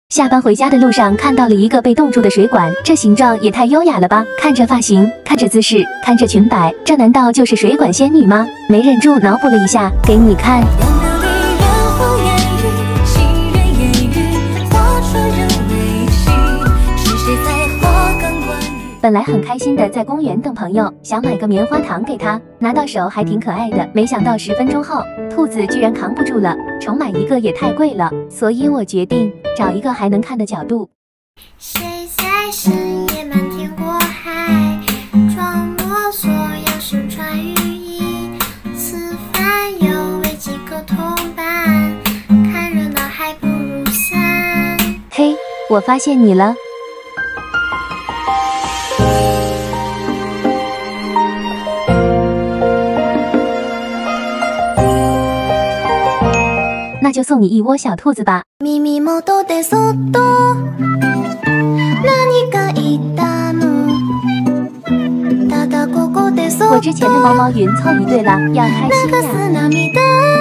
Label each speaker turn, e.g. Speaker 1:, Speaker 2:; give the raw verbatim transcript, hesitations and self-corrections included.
Speaker 1: 下班回家的路上看到了一个被冻住的水管，这形状也太优雅了吧！看这发型，看这姿势，看这裙摆，这难道就是水管仙女吗？没忍住脑补了一下，给你看。本来很开心的在公园等朋友，想买个棉花糖给他，拿到手还挺可爱的。没想到十分钟后，兔子居然扛不住了，重买一个也太贵了，所以我决定找一个还能看的角度。
Speaker 2: 谁在深夜漫天过海，装模作样身穿雨衣，此番又为几个同伴，看热闹还不如散。
Speaker 1: 嘿，我发现你了。那就送你一窝小兔子吧。
Speaker 2: 耳元でそっと何か言ったの。ただここでそっと
Speaker 1: 我之前的毛毛云凑一对了，要开心呀。